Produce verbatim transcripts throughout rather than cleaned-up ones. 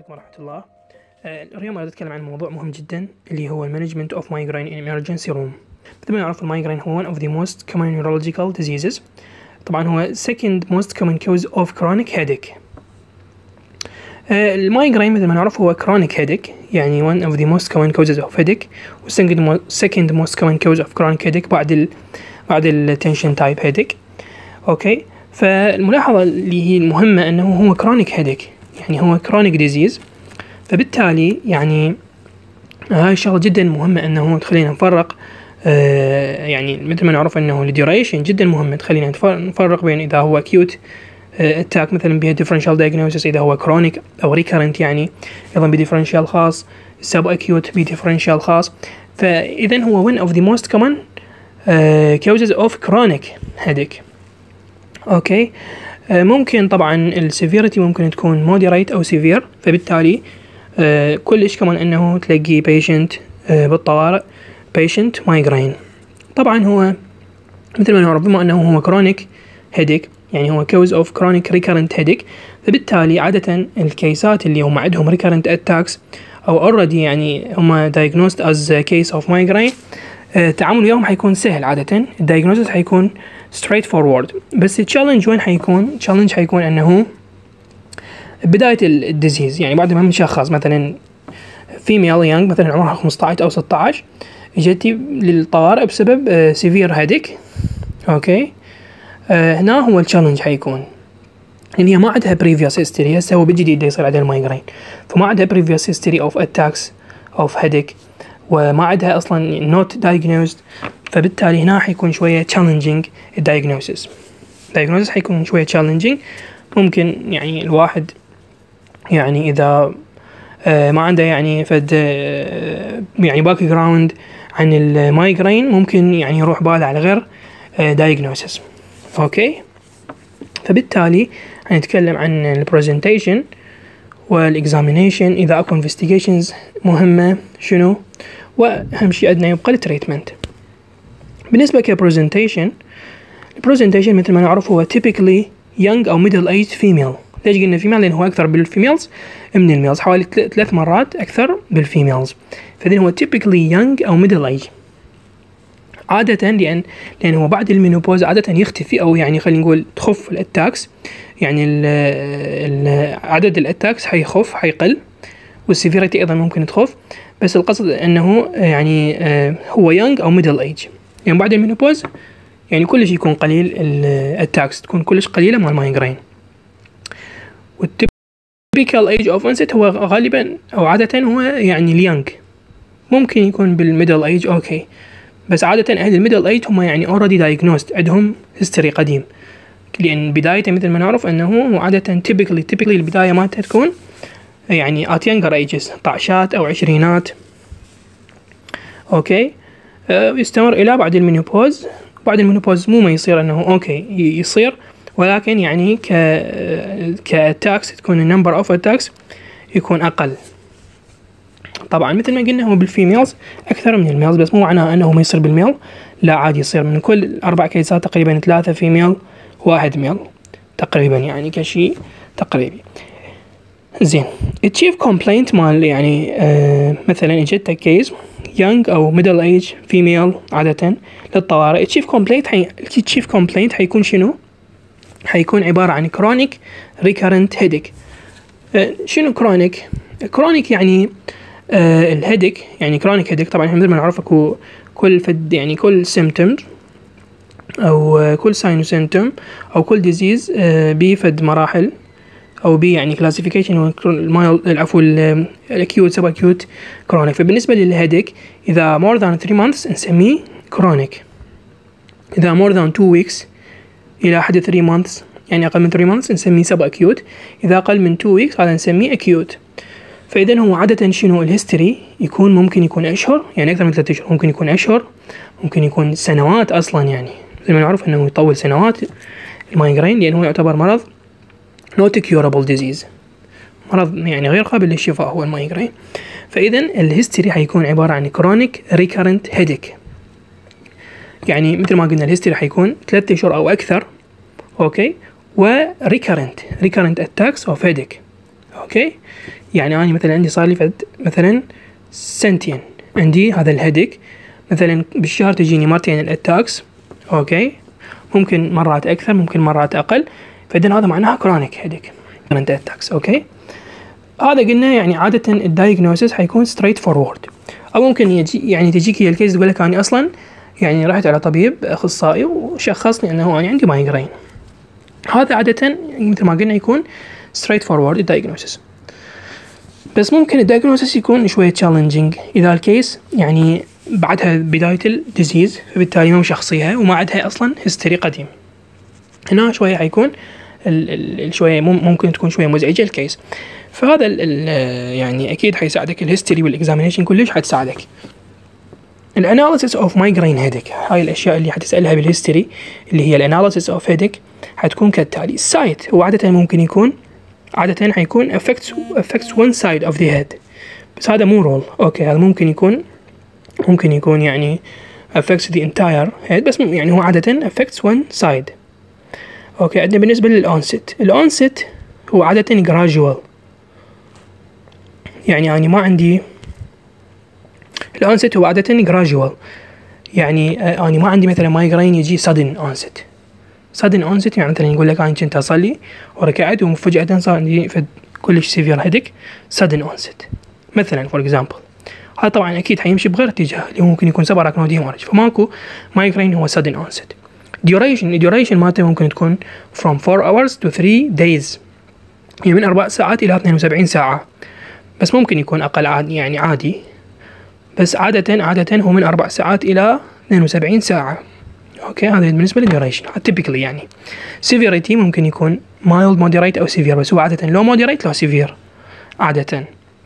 عليكم ورحمة الله. اليوم أريد أتكلم عن موضوع مهم جدا اللي هو Management of Migraine in Emergency Room. مثل ما نعرف المايجرين هو one of the most common neurological diseases. طبعا هو second most common cause of chronic headache. المايجرين مثل ما نعرف هو chronic headache، يعني one of the most common causes of headache، و second most common cause of chronic headache بعد ال بعد ال tension type headache. أوكي، فالملاحظة اللي هي المهمة أنه هو chronic headache، يعني هو chronic disease، فبالتالي يعني هاي الشغلة جدا مهمة أنه تخلينا نفرق. آه يعني مثل ما نعرف أنه الديوريشن جدا مهمة، تخلينا نفرق بين إذا هو acute attack مثلا بها differential diagnosis، إذا هو chronic أو recurrent يعني أيضا بديفرنشال خاص، sub acute بديفرنشال خاص. فإذا هو one of the most common uh, causes of chronic headache. أوكي، آه ممكن طبعا السيفيرتي ممكن تكون moderate أو severe، فبالتالي آه كلش كمان أنه تلاقي patient آه بالطوارئ patient migraine. طبعا هو مثل ما نعرف بما أنه هو chronic headache، يعني هو cause of chronic recurrent headache، فبالتالي عادة الكيسات اللي هم عندهم recurrent attacks أو already يعني هم diagnosed as a case of migraine، آه التعامل وياهم حيكون سهل. عادة الdiagnosis حيكون straight forward، بس الchallenge وين حيكون؟ challenge حيكون أنه بداية الديزيز، يعني بعد ما مشخص مثلا female young مثلا عمرها خمسة عشر أو ستة عشر جتي للطوارئ بسبب severe headache. أوكي، آه هنا هو الchallenge حيكون لأن هي ما عندها previous history. هسه هو بالجديد دا يصير عندها المايجرين، فما عندها previous history of attacks of headache، وما عندها أصلا not diagnosed، فبالتالي هنا حيكون شوية challenging diagnosis. diagnosis حيكون شوية challenging. ممكن يعني الواحد يعني إذا آه ما عنده يعني فد آه يعني باك جراوند عن المايجرين، ممكن يعني يروح باله على غير آه diagnosis. أوكي، فبالتالي هنتكلم عن البرزنتيشن والإكزامينيشن، إذا أكو investigations مهمة شنو، وأهم شيء عندنا يبقى التريتمنت. بالنسبة كبرزنتيشن، البرزنتيشن مثل ما نعرف هو typically young أو middle aged female. ليش قلنا female؟ لأن هو أكثر بالفيميلز من الميلز، حوالي ثلاث مرات أكثر بالفيميلز. فإذن هو typically young أو middle age عادة، لأن لأن هو بعد المينوبوز عادة يختفي، أو يعني خلينا نقول تخف الأتاكس، يعني ال ال عدد الأتاكس حيخف حيقل، والسيفيريتي أيضا ممكن تخف. بس القصد أنه يعني هو young أو middle age، يعني بعد المينوبوز يعني كلش يكون قليل الأتاكس، تكون كلش قليلة مع المايجرين. والتيبيكال ايج اوف onset هو غالبا او عادة هو يعني اليانج، ممكن يكون بالميدل ايج اوكي، بس عادة اهل الميدل ايج هم يعني already diagnosed، عندهم هيستوري قديم، لان بدايته مثل ما نعرف انه عادة typically typically البداية ما تكون يعني at younger ages، طعشات او عشرينات. اوكي، أه يستمر الى بعد المينوبوز. بعد المينوبوز مو ما يصير انه اوكي يصير، ولكن يعني ك كاتاكس تكون النمبر اوف اتاكس يكون اقل. طبعا مثل ما قلنا هو بالفيميلز اكثر من الميلز، بس مو معناه انه ما يصير بالميل، لا عادي يصير. من كل اربع كيسات تقريبا ثلاثة فيميل واحد ميل تقريبا، يعني كشيء تقريبي. زين، التشيف كومبلينت مال يعني آه مثلا اجتك كيس يونج او ميدل ايج فيميل عاده للطوارئ، التشيف كومبلينت حي... التشيف كومبلينت حيكون شنو؟ حيكون عبارة عن chronic recurrent headache. آه شنو chronic؟ chronic يعني آه الهيدك، يعني chronic headache. طبعا مثل ما نعرف اكو كل فد يعني كل symptom او آه كل sign و symptom او كل disease آه بفد مراحل او بي يعني classification العفو الacute sub acute chronic. فبالنسبة للهيدك اذا more than three months نسميه chronic، اذا more than two weeks إلى حد three months يعني أقل من three months نسميه sub acute، إذا أقل من two weeks هذا نسميه acute. فإذا هو عادة شنو الهيستوري يكون ممكن يكون أشهر، يعني أكثر من ثلاثة أشهر، ممكن يكون أشهر، ممكن يكون سنوات أصلا، يعني زي ما نعرف أنه يطول سنوات المايجرين، لأنه يعتبر مرض not curable disease، مرض يعني غير قابل للشفاء هو المايجرين. فإذا الهيستوري حيكون عبارة عن chronic recurrent headache، يعني مثل ما قلنا الهيستوري حيكون ثلاثة أشهر أو أكثر. أوكي، و recurrent recurrent attacks of headache. أوكي، يعني أنا مثلا عندي صار لي فد مثلا سنتين عندي هذا الهيدك، مثلا بالشهر تجيني مرتين الاتاكس، أوكي، ممكن مرات أكثر ممكن مرات أقل، فإذن هذا معناها كرونيك هيدك كرونيك اتاكس. أوكي، هذا قلنا يعني عادة الدايجنوسيس حيكون ستريت فورورد، أو ممكن يجي يعني تجيك هي الكيس تقول لك أنا أصلا يعني رحت على طبيب أخصائي وشخصني أنه أنا عندي مايجرين. هذا عادة مثل ما قلنا يكون ستريت فورورد الدايجنوسيس. بس ممكن الدايجنوسيس يكون شوية تشالنجينج إذا الكيس يعني بعدها بداية الديزيز، فبالتالي ما مشخصيها وما عندها أصلا هيستوري قديم. هنا شوية حيكون ال ال شوية ممكن تكون شوية مزعجة الكيس. فهذا ال ال يعني أكيد حيساعدك الهيستوري والإكزامينيشن كلش حتساعدك. الاناليسيس اوف مايجرين هيدك، هاي الأشياء اللي حتسألها بالهيستوري اللي هي الاناليسيس اوف هيدك حتكون كالتالي. السايت هو عادة ممكن يكون عادة حيكون affects affects one side of the head، بس هذا مو رول. أوكي، هذا ممكن يكون ممكن يكون يعني affects the entire head، بس يعني هو عادة affects one side. أوكي، عندنا بالنسبة للأونست، الأونست هو عادة gradual، يعني أنا ما عندي الأونست هو عادة gradual، يعني أنا ما عندي مثلا مايجرين يجي sudden onset. sudden onset يعني مثلا يقول لك أنا كنت أصلي وركعت وفجأة صار عندي كلش severe headache sudden onset مثلا for example. هذا طبعا أكيد حيمشي بغير اتجاه اللي هو ممكن يكون subarachnoid hemorrhage، فماكو مايجرين هو sudden onset. duration duration مالته ممكن تكون from four hours to three days، يعني من أربع ساعات إلى اثنين وسبعين ساعة، بس ممكن يكون أقل عادي يعني عادي، بس عادة عادة هو من أربع ساعات إلى اثنين وسبعين ساعة. أوكي، هذا بالنسبة للديوريشن typically. يعني severity ممكن يكون mild moderate أو severe، بس هو عادة low moderate low severe عادة.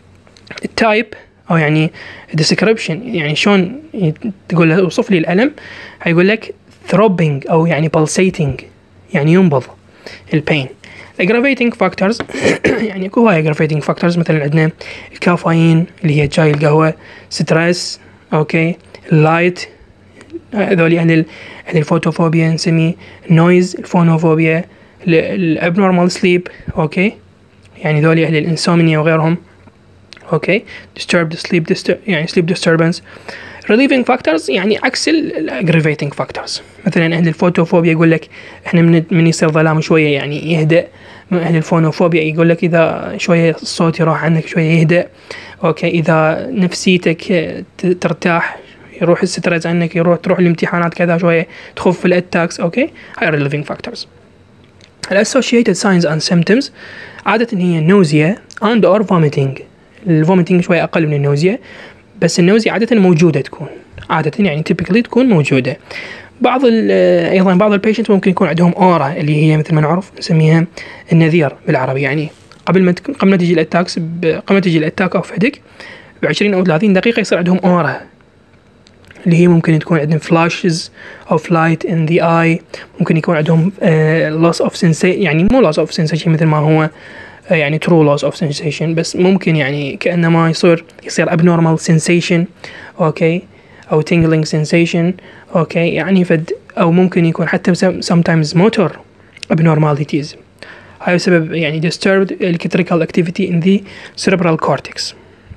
التايب أو يعني description يعني شون تقول له اوصف لي الألم، هيقول لك throbbing أو يعني pulsating يعني ينبض البين. aggravating factors يعني اكو هاي aggravating factors، مثلا عندنا الكافيين اللي هي شاي القهوة، ستريس، اوكي، اللايت، هذول اهل اهل الفوتوفوبيا نسميه نويز، الفونوفوبيا، الابنورمال سليب، اوكي، يعني ذول اهل الانسومنيا وغيرهم، اوكي، disturbed sleep disturb يعني sleep disturbance. relieving factors يعني عكس ال aggravating factors، مثلا اهل الفوتوفوبيا يقول لك احنا من من يصير ظلام شويه يعني يهدأ، اهل الفونوفوبيا يقول لك اذا شويه الصوت يروح عنك شويه يهدأ، اوكي، اذا نفسيتك ترتاح يروح الستريس عنك، يروح تروح الامتحانات كذا شويه تخف الاتاكس، اوكي، هاي relieving factors. associated signs and symptoms عاده هي nausea and or vomiting. الفوميتنج شويه اقل من النوزيا، بس النوزيا عادة موجودة تكون عادة يعني typically تكون موجودة. بعض أيضا بعض البيشنت ممكن يكون عندهم أورا اللي هي مثل ما نعرف نسميها النذير بالعربي، يعني قبل ما قبل ما تجي الأتاكس قبل ما تجي الأتاك أو هيدك بعشرين أو ثلاثين دقيقة يصير عندهم أورا، اللي هي ممكن تكون عندهم فلاشز أو فلايت in the eye، ممكن يكون عندهم uh, loss of sensation، يعني مو loss of sensation مثل ما هو يعني true loss of sensation، بس ممكن يعني كأنما يصير يصير abnormal sensation، أوكي، أو tingling sensation، أوكي، يعني فد أو ممكن يكون حتى sometimes motor abnormalities. هاي بسبب يعني disturbed electrical activity in the cerebral cortex.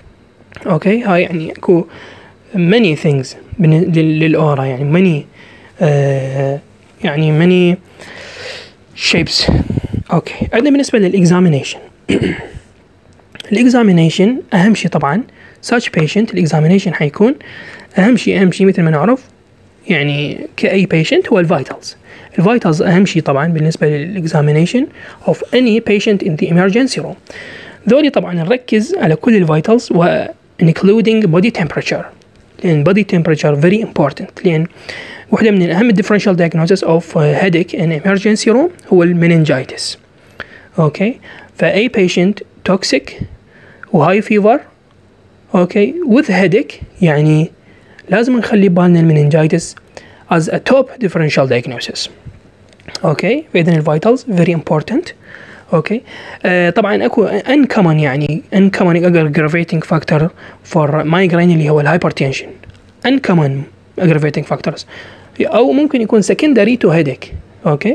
أوكي، هاي يعني أكو many things للأورا، يعني many uh, يعني many shapes. اوكي، عندنا بالنسبه للاكزامينيشن الاكزامينيشن اهم شيء طبعا such patient الاكزامينيشن حيكون اهم شيء اهم شيء مثل ما نعرف يعني كاي patient هو الفيتالز. الفيتالز اهم شيء طبعا بالنسبه للاكزامينيشن of any patient in the emergency room. ذولي طبعا نركز على كل الفيتالز و including body temperature، لان body temperature very important، لان واحدة من أهم differential diagnosis of headache in emergency room هو المننجايتس. أوكي، فأي patient toxic و high fever أوكي with headache يعني لازم نخلي بالنا المننجايتس as a top differential diagnosis. أوكي، فإذن الفيتالز very important. أوكي، آه طبعا أكو uncommon يعني uncommon aggravating factor for migraine اللي هو الهايبرتنشن، uncommon aggravating factors، أو ممكن يكون secondary to headache. أوكي،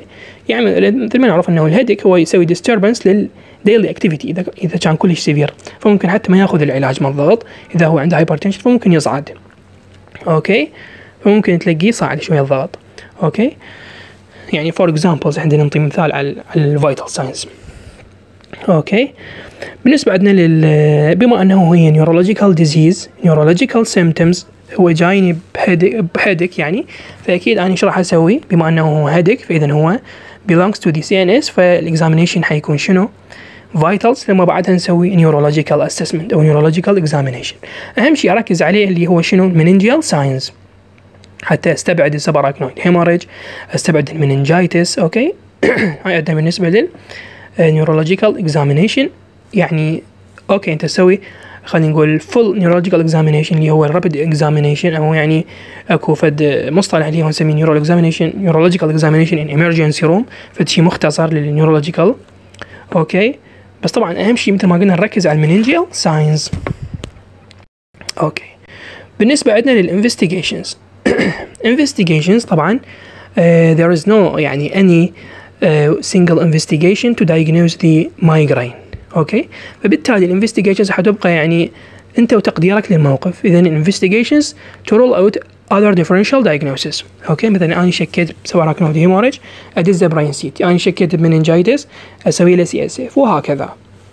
يعني مثل ما نعرف انه الهيدك هو يسوي disturbance للديلي اكتيفيتي اذا اذا كان كلش سيفير، فممكن حتى ما ياخذ العلاج مال الضغط اذا هو عنده هايبرتنشن فممكن يصعد. اوكي، فممكن تلاقيه صاعد شويه الضغط. اوكي، يعني فور اكزامبلز عندنا نعطي مثال على الفيتال ساينز. اوكي، بالنسبه عندنا لل بما انه هي نيورولوجيكال ديزيز، نيورولوجيكال سيمبتومز، هو جايني بهيدك يعني، فاكيد انا ايش راح اسوي؟ بما انه هو هيدك فاذا هو belongs to the سي إن إس، فالاكزامينيشن حيكون شنو؟ فايتالز، ثم بعدها نسوي نيورولوجيكال اسسمنت او نيورولوجيكال اكزامينيشن. اهم شيء اركز عليه اللي هو شنو؟ المننجيال ساينز، حتى استبعد السباراكنويد هيموريج، استبعد المننجايتس. اوكي هاي عندنا بالنسبه لل نيورولوجيكال اكزامينيشن. يعني اوكي انت تسوي خلينا نقول فول نيورولوجيكال اكزامينيشن اللي هو الرابيد اكزامينيشن، او يعني اكو فد مصطلح اللي هو نسميه نيورول اكزامينيشن، نيورولوجيكال اكزامينيشن ان ايمرجنسي روم، فد شيء مختصر للنيورولوجيكال. اوكي، بس طبعا اهم شيء مثل ما قلنا نركز على المننجيال ساينز. اوكي، بالنسبه عندنا للانفستيجيشنز investigations طبعا uh, there is no يعني any uh, single investigation to diagnose the migraine. اوكي، فبالتالي الانفستيجيشنز حتبقى يعني انت وتقديرك للموقف. اذا الانفستيجيشنز to rule out other differential diagnosis. اوكي، مثلا انا شكيت بسباراكنويد هيموريج ادز براين سيتي، انا شكيت بمننجايتس اسوي له سي اس اف، وهكذا.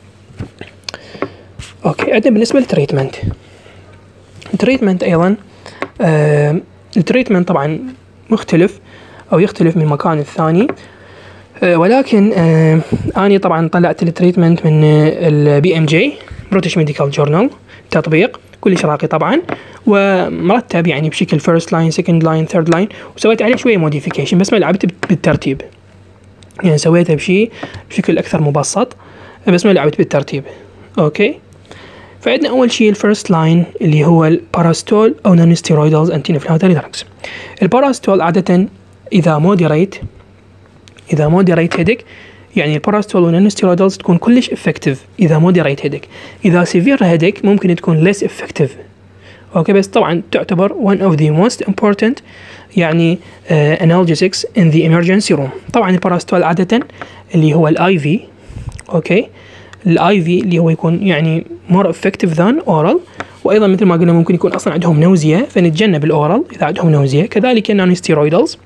اوكي، عندنا بالنسبه للتريتمنت. التريتمنت ايضا آه التريتمنت طبعا مختلف او يختلف من مكان الثاني، أه ولكن أه اني طبعا طلعت التريتمنت من البي ام جي بريتش ميديكال جورنال، تطبيق كلش راقي طبعا ومرتب يعني بشكل فيرست لاين سكند لاين ثيرد لاين، وسويت عليه شويه موديفيكيشن بس ما لعبت بالترتيب، يعني سويته بشيء بشكل اكثر مبسط بس ما لعبت بالترتيب. اوكي، فعندنا اول شيء الفيرست لاين اللي هو الباراستول او نون ستيرويدالز انتي انفلاماتوري دراجز. الباراستول عاده اذا مودريت اذا مودريت هيدك، يعني الباراستول والنون ستيرويدالز تكون كلش افكتيف اذا مودريت هيدك. اذا سيفير هيدك ممكن تكون ليس افكتيف. اوكي، بس طبعا تعتبر one of the most important يعني uh, analgesics in the emergency room. طبعا الباراستول عاده اللي هو الاي في. اوكي، الاي في اللي هو يكون يعني more effective than oral، وايضا مثل ما قلنا ممكن يكون اصلا عندهم نوزيا فنتجنب الاورال اذا عندهم نوزيا. كذلك النون ستيرويدالز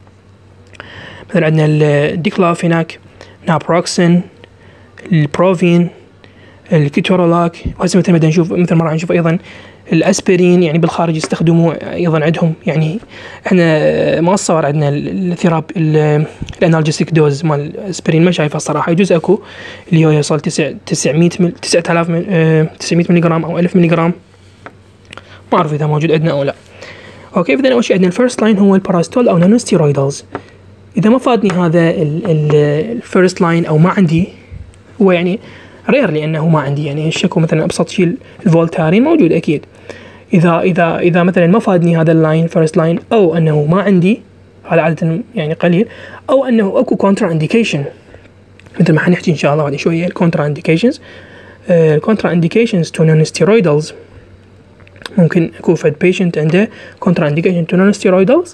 مثلا عندنا الديكلافيناك، نابروكسين، البروفين، الكيتورolac، وهسه مثل ما نشوف مثل ما راح نشوف ايضا الاسبرين، يعني بالخارج يستخدموه ايضا عندهم. يعني احنا ما صار عندنا الثيراب الانالجيسيك دوز مال الاسبرين ما شايفه الصراحه، يجوز اكو اللي هو يوصل تسعمية تسعة آلاف تسعمية ملي جرام او ألف ملي جرام، ما اعرف اذا موجود عندنا او لا. اوكي، اذا اول شيء عندنا الفيرست لاين هو الباراستول او نون ستيرويدالز. اذا ما فادني هذا الفيرست لاين او ما عندي، هو يعني رير لانه ما عندي، يعني الشكو مثلا ابسط شيء الفولتارين موجود اكيد. اذا اذا اذا مثلا ما فادني هذا اللاين فيرست لاين، او انه ما عندي، هذا عاده يعني قليل، او انه اكو كونترا انديكيشن مثل ما حنحكي ان شاء الله بعد شويه. الكونترا انديكيشنز الكونترا انديكيشنز تو نون ستيرويدالز، ممكن اكو فد بيشنت عنده كونترا انديكيشن تو نون ستيرويدالز.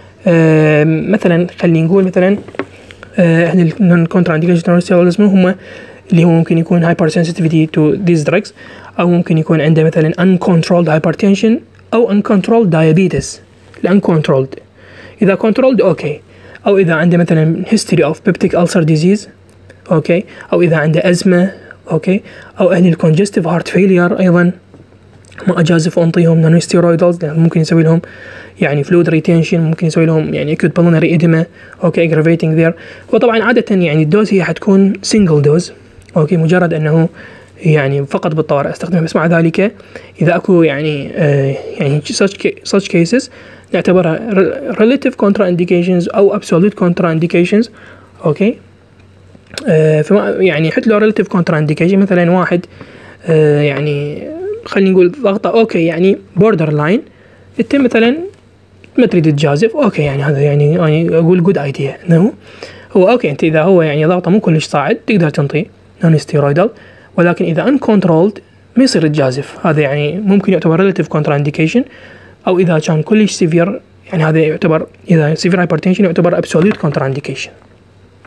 مثلا خلينا نقول مثلا اهل الكونترا انديكيشن تو نون ستيرويدالز هم اللي هو ممكن يكون hyper sensitivity to these drugs، أو ممكن يكون عنده مثلا uncontrolled hypertension أو uncontrolled diabetes. uncontrolled إذا controlled أوكي، أو إذا عنده مثلا history of peptic ulcer disease أوكي، أو إذا عنده أزمة أوكي، أو أهل الcongestive heart failure أيضا ما أجازف أنطيهم نون ستيرويدالز لأن ممكن يسوي لهم يعني fluid retention، ممكن يسوي لهم يعني acute pulmonary edema أوكي aggravating there. وطبعا عادة يعني الدوز هي حتكون single dose اوكي، مجرد انه يعني فقط بالطوارئ استخدمه. بس مع ذلك اذا اكو يعني آه يعني such such cases نعتبرها relative contraindications او absolute contraindications. اوكي، آه فما يعني حتى لو relative contraindication مثلا واحد آه يعني خلينا نقول ضغطه اوكي يعني border line، انت مثلا ما تريد تجازف اوكي، يعني هذا يعني يعني اقول good idea انه هو اوكي. انت اذا هو يعني ضغطه مو كلش صاعد تقدر تنطي نون ستيرويدال، ولكن اذا uncontrolled ما يصير تجازف. هذا يعني ممكن يعتبر relative contraindication، او اذا كان كلش severe يعني هذا يعتبر اذا severe hypertension يعتبر absolute contraindication.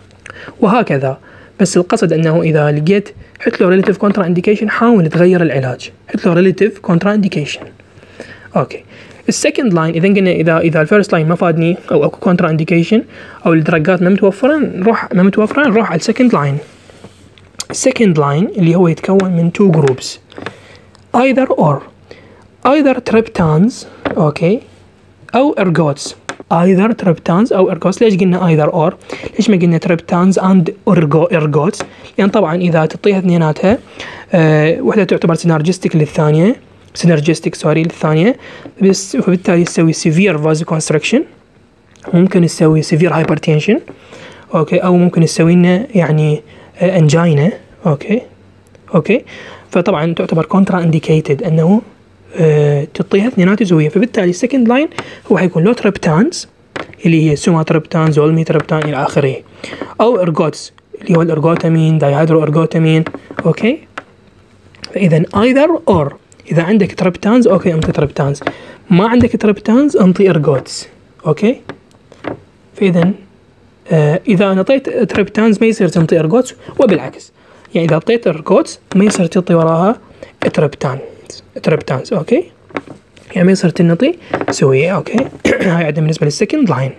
وهكذا. بس القصد أنه إذا لقيت حط له relative contraindication حاول تغير العلاج، حط له relative contraindication. أوكي. السكند لاين إذا قلنا إذا إذا الفيرست لاين ما فادني أو أكو كونترا إنديكيشن أو الدرجات ما متوفرة نروح ما متوفرة نروح على السكند لاين. السكند لاين اللي هو يتكون من two groups either or either triptans أوكي أو ergots either triptans أو ergots. ليش قلنا either or؟ ليش ما قلنا triptans and ergots؟ يعني طبعا إذا تعطيها اثنيناتها أه واحدة تعتبر synergistic للثانية synergistic سوري للثانية، بس فبالتالي تسوي severe vasoconstriction، ممكن تسوي severe hypertension أوكي، أو ممكن تسوي لنا يعني angina أوكي أوكي. فطبعا تعتبر contra indicated أنه أه تعطيها اثنينات زوية. فبالتالي second line هو حيكون لو triptans اللي هي sumatriptan zolmitriptan إلى آخره، أو ergots اللي هو الارجوتامين دايهيدروارجوتامين أوكي. فإذا either or إذا عندك تريبتانز أوكي أنطي تريبتانز، ما عندك تريبتانز أنطي إرجوتس أوكي. فإذا آه إذا نطيت تريبتانز ما يصير تنطي إرجوتس، وبالعكس يعني إذا أعطيت إرجوتس ما يصير تعطي وراها تريبتانز تريبتانز أوكي، يعني ما يصير تنطي سوية أوكي. هاي عندنا بالنسبة للسكند لاين.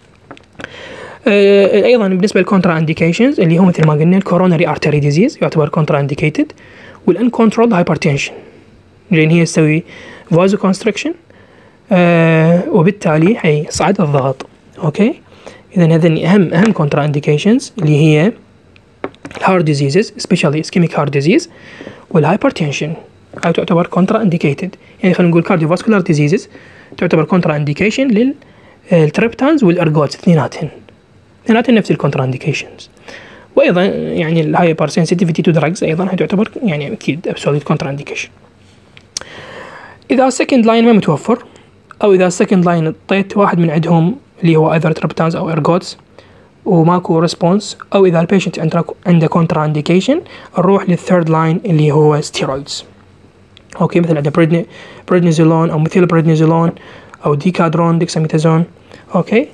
آه أيضا بالنسبة للكونترا إنديكيشنز اللي هو مثل ما قلنا الكوروناري أرتري ديزيز يعتبر كونترا إنديكيتد، والأنكونترولد هايبرتنشن لأن هي تسوي vasoconstriction آه وبالتالي حيصعد الضغط أوكي. إذا هذين أهم أهم contraindications اللي هي heart diseases especially ischemic heart disease والhypertension، هاي تعتبر contraindicated. يعني خلينا نقول cardiovascular diseases تعتبر contraindication للتريبتانز والأرجوتس اثنيناتهن اثنيناتهن نفس الcontraindications. وأيضا يعني الهايبر sensitivity to drugs أيضا هي تعتبر يعني أكيد absolute contraindication. إذا second line ما متوفر أو إذا second line اعطيت واحد من عندهم اللي هو either triptans أو ergots وماكو response، أو إذا البيشنت عنده عنده contraindication نروح للثيرد لاين اللي هو steroids أوكي، مثل عندنا prednisolone أو مثيل prednisolone أو ديكادرون ديكساميثازون أوكي.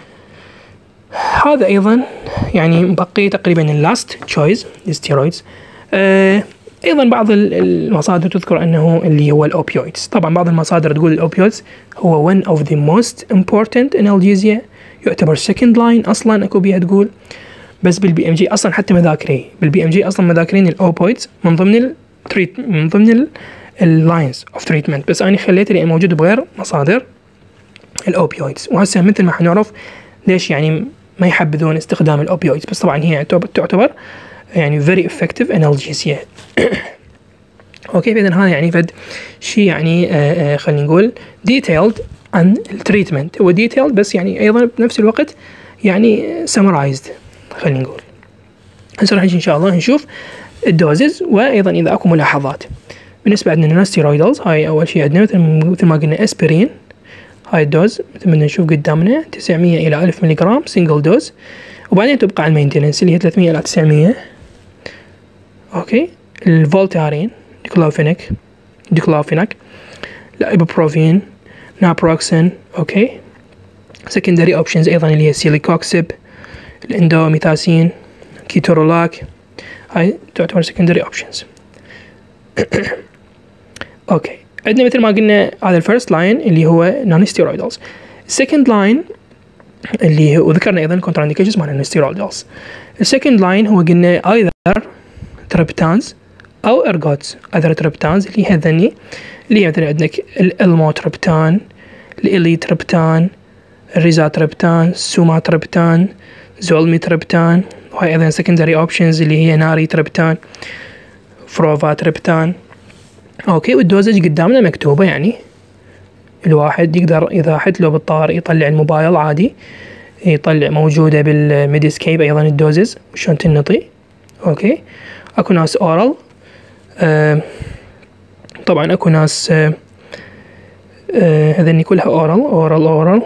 هذا أيضا يعني بقي تقريبا اللاست choice للsteroids. أه أيضا بعض المصادر تذكر أنه اللي هو الأوبيويدز. طبعا بعض المصادر تقول الأوبيويدز هو one of the most important analgesia، يعتبر second line أصلا أكو بيها تقول، بس بالبي ام جي أصلا حتى مذاكرين بالبي ام جي أصلا مذاكرين الأوبيويدز من ضمن التريت من ضمن اللاينز اوف تريتمنت، بس أنا خليت لي موجود بغير مصادر الأوبيويدز. وهسه مثل ما حنعرف ليش يعني ما يحبذون استخدام الأوبيويدز، بس طبعا هي تعتبر يعني very effective analgesia. اوكي. فإذا هذا يعني فد شيء يعني آه آه خلينا نقول detailed عن التريتمنت، هو detailed بس يعني أيضا بنفس الوقت يعني summarized خلينا نقول. هسه راح إن شاء الله نشوف الدوزز، وأيضا إذا أكو ملاحظات بالنسبة عندنا النستيرويدالز. هاي أول شيء عندنا مثل ما قلنا أسبرين، هاي الدوز مثل ما نشوف قدامنا تسعمية إلى ألف ملغ سينجل دوز، وبعدين تبقى على المينتيننس اللي هي ثلاثمية إلى تسعمية اوكي. الفولتارين ديكلوفينيك ديكلوفيناك الإيبوبروفين نابروكسين اوكي. سكندري اوبشنز ايضا اللي هي سيليكوكسيب الاندوميثاسين كيتورولاك، هاي تعتبر سكندري اوبشنز. اوكي. عندنا مثل ما قلنا هذا الفيرست لاين اللي هو نون ستيرويدالز. السكند لاين اللي هو وذكرنا ايضا كونترا انديكيشنز مع الستيرويدالز. السكند لاين هو قلنا either تريبتانز او ارجوتس، either تريبتانز اللي هي هذني اللي هي مثلا عندك الالموتريبتان الاليتريبتان الريزاتريبتان سوماتريبتان زولميتريبتان، وهي ايضا سكندري اوبشنز اللي هي ناري تريبتان فروفاتريبتان اوكي. والدوزج قدامنا مكتوبه، يعني الواحد يقدر اذا حط له بالطار يطلع الموبايل عادي، يطلع موجوده بالميديسكيب ايضا الدوزز وشلون تنطي اوكي. اكو ناس اورال آه طبعا اكو ناس آه آه هذني كلها اورال اورال اورال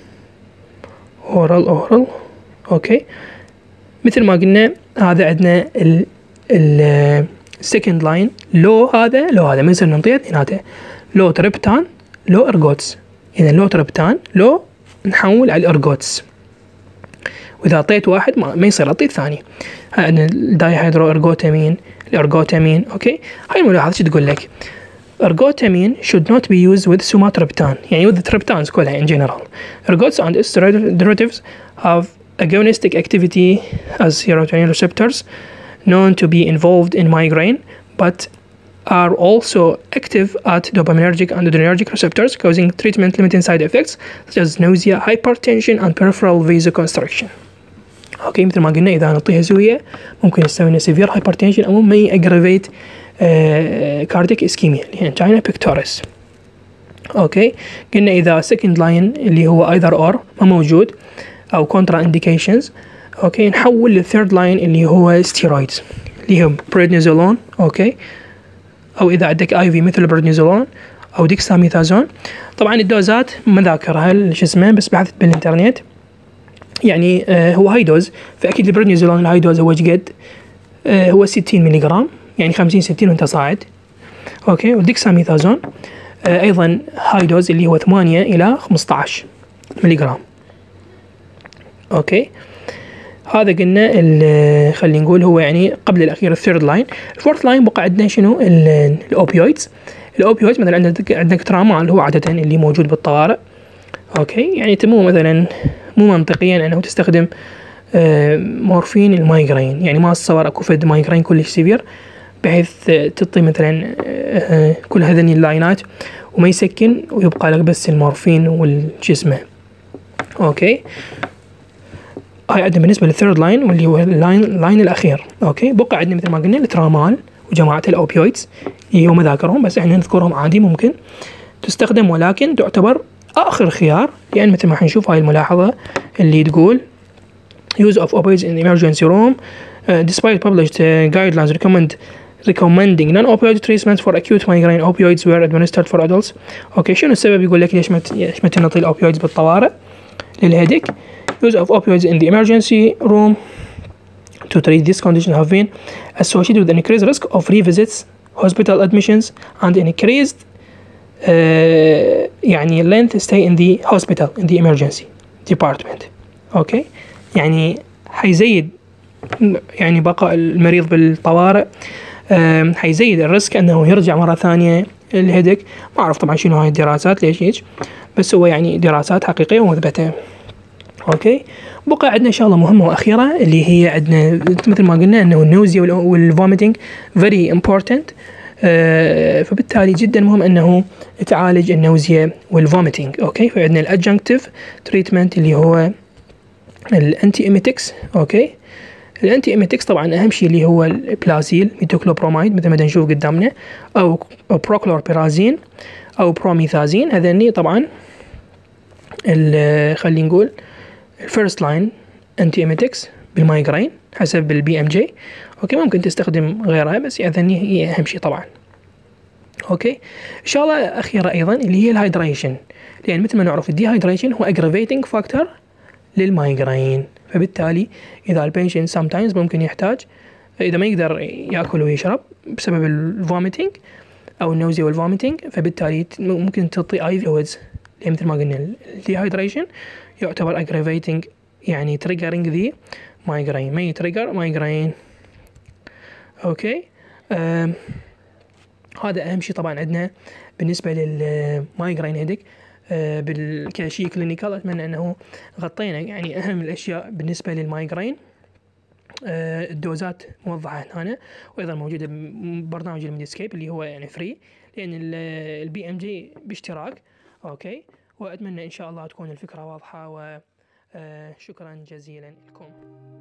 اورال اورال اوكي. مثل ما قلنا هذا عندنا ال ال second line لو هذا لو هذا ما يصير ننطيه اثنيناته، لو تريبتان لو ارجوتس. اذا لو تريبتان لو نحول على الارجوتس، واذا اعطيت واحد ما, ما يصير اعطي الثاني. الدايهيدرو ارجوتامين، الارجوتامين. اوكي، هاي الملاحظه شو تقول لك؟ ergotamine should not be used with sumatriptan، يعني with the triptans كلها in general. Ergots and its derivatives have agonistic activity as serotonin receptors known to be involved in migraine, but are also active at dopaminergic and adrenergic receptors, causing treatment-limiting side effects such as nausea, hypertension, and peripheral vasoconstriction. اوكي، مثل ما قلنا اذا نعطيها زويه ممكن يسوي لنا severe hypertension او ما aggravate كارديك اسكيميا اللي هي انجينا بيكتوريس. اوكي، قلنا اذا سكند لاين اللي هو ايذر اور ما موجود او كونترا انديكيشنز، اوكي، نحول للثيرد لاين اللي هو ستيرويدز اللي هو بريدنيزولون. اوكي، او اذا عندك اي في مثل بريدنيزولون او ديكساميثازون. طبعا الدوزات ما ذاكرها شو اسمه، بس بحثت بالانترنت. يعني آه هو هاي دوز، فاكيد البريدنيزولون الهاي دوز هو قد آه هو ستين ملي جرام، يعني خمسين ستين وانت صاعد. اوكي، والديكساميثازون آه ايضا هاي دوز اللي هو ثمانية الى خمسة عشر ملي جرام. اوكي، هذا قلنا خلينا نقول هو يعني قبل الاخير الثيرد لاين. الفورث لاين بقى عندنا شنو؟ الاوبيويدز. الاوبيويدز مثلا عندك عندك ترامال اللي هو عاده اللي موجود بالطوارئ. اوكي، يعني مو مثلا مو منطقيا انه تستخدم آه مورفين المايجرين، يعني ما اتصور اكو فد مايجرين كلش سيفير بحيث تعطي مثلا آه كل هذين اللاينات وما يسكن ويبقى لك بس المورفين والجسمه. اوكي، هاي عندنا بالنسبه للثيرد لاين واللي هو اللاين اللاين الاخير. اوكي، بقى عندنا مثل ما قلنا الترامال وجماعه الاوبيويدز اللي هم ذاكرهم، بس احنا نذكرهم عادي ممكن تستخدم، ولكن تعتبر اخر خيار، لان يعني مثل ما حنشوف هاي الملاحظه اللي تقول use of opioids in the emergency room uh, despite published uh, guidelines recommend recommending non-opioid treatments for acute migraine. Opioids were administered for adults. اوكي، شنو السبب؟ يقول لك ليش ما ليش ما نعطي الاوبيويدز بالطوارئ للهيديك. Use of opioids in the emergency room to treat this condition have been associated with an increased risk of revisits, hospital admissions, and increased uh, يعني length stay in the hospital in the emergency department. اوكي، يعني حيزيد يعني بقاء المريض بالطوارئ، حيزيد الريسك انه يرجع مره ثانيه الهيدك. ما اعرف طبعا شنو هاي الدراسات ليش هيك، بس هو يعني دراسات حقيقيه ومثبته. اوكي، بقى عندنا شغله مهمه واخيره اللي هي عندنا مثل ما قلنا انه النوزيا والفوميتنج فيري امبورتنت، فبالتالي جدا مهم انه تعالج النوزيا والفوميتنج. اوكي، فعندنا الادجنكتيف تريتمنت اللي هو الانتي ايميتكس. اوكي، الانتي ايميتكس طبعا اهم شيء اللي هو البلازيل ميتوكلوبرومايد مثل ما نشوف قدامنا، او بروكلوربيرازين او بروميثازين. هذني طبعا خلينا نقول الفيرست لاين انتي ايميتكس بالمايجرين حسب البي ام جي. اوكي، ممكن تستخدم غيرها بس هذني هي اهم شيء طبعا. اوكي، شغله اخيره ايضا اللي هي الهايدريشن، لان مثل ما نعرف الديهايدريشن هو اجرافيتنج فاكتور للمايجرين، فبالتالي اذا البيشنت سام تايمز ممكن يحتاج اذا ما يقدر ياكل ويشرب بسبب الفوميتنج او النوزيا والفوميتنج، فبالتالي ممكن تعطي اي فلويدز، لان مثل ما قلنا الديهايدريشن يعتبر اجرافيتنج يعني تريجرينج ذي مايجرين، ما يتريجر مايجرين. اوكي، آه هذا اهم شيء طبعا عندنا بالنسبه للمايجرين هيدك. آه بالكاشي كلينيكال اتمنى انه غطينا يعني اهم الاشياء بالنسبه للمايجرين. آه الدوزات موضحه هنا، وايضا موجوده ببرنامج الميديسكيب اللي هو يعني فري، لان البي ام جي باشتراك. اوكي، واتمنى ان شاء الله تكون الفكره واضحه، وشكرا جزيلا لكم.